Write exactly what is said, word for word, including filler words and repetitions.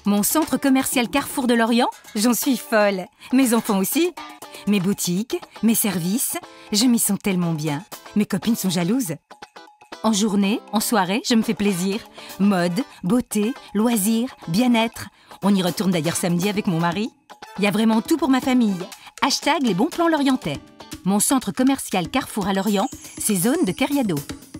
Mon centre commercial Carrefour de Lorient, j'en suis folle. Mes enfants aussi. Mes boutiques, mes services, je m'y sens tellement bien. Mes copines sont jalouses. En journée, en soirée, je me fais plaisir. Mode, beauté, loisirs, bien-être. On y retourne d'ailleurs samedi avec mon mari. Il y a vraiment tout pour ma famille. Hashtag les bons plans lorientais. Mon centre commercial Carrefour à Lorient, c'est zone de Cariado.